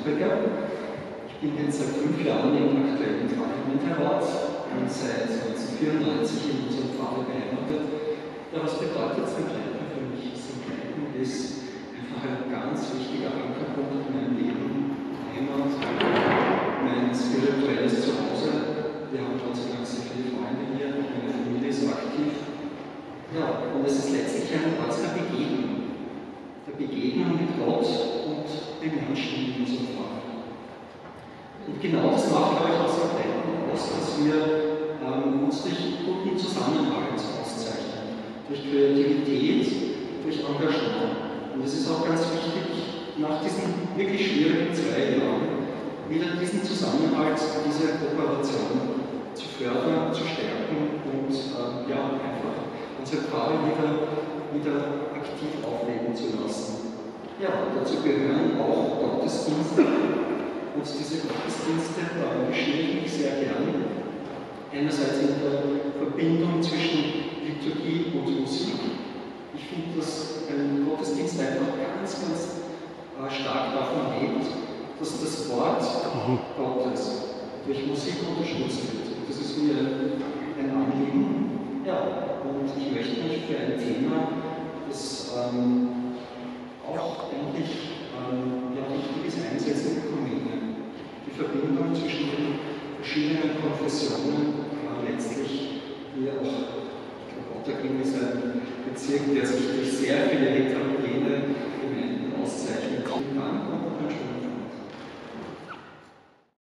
Nürnberger. Ich bin jetzt seit 5 Jahren im aktuellen Pfarrgemeinderat und seit 1994 in unserem Pfarrer beheimatet. Ja, was bedeutet St. für mich? St. ist einfach ein ganz wichtiger Ankerpunkt in meinem Leben, Heimat, mein spirituelles Zuhause. Wir haben Gott sei Dank sehr viele Freunde hier, meine Familie ist aktiv. Ja, und es ist letztlich ein Ort der Begegnung mit Gott und den Menschen in unserem Pfarrer. Und genau das macht, glaube ich, auch St. aus, dass wir uns durch guten Zusammenhalt auszeichnen, durch Kreativität, durch Engagement. Und es ist auch ganz wichtig, nach diesen wirklich schwierigen 2 Jahren wieder diesen Zusammenhalt, diese Kooperation zu fördern, zu stärken und einfach unsere Pfarre wieder aktiv aufleben zu lassen. Ja, dazu gehören auch Gottesdienste. Und diese Gottesdienste geschehen mich sehr gern. Einerseits in der Verbindung zwischen Liturgie und Musik. Ich finde, dass ein Gottesdienst einfach ganz stark davon lebt, dass das Wort Gottes durch Musik unterstützt wird. Und das ist mir ein Anliegen. Ja, und ich möchte mich für ein Thema, das auch eigentlich wichtig ist, einsetzen, Ökumene. Die Verbindung zwischen den verschiedenen Konfessionen, letztlich hier auch, ich glaube, Otterkring ist ein Bezirk, der sich durch sehr viele heterogene Gemeinden auszeichnet. Vielen Dank.